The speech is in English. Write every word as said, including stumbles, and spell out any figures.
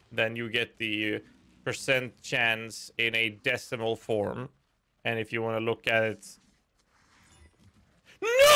then you get the percent chance in a decimal form. And if you want to look at it... No!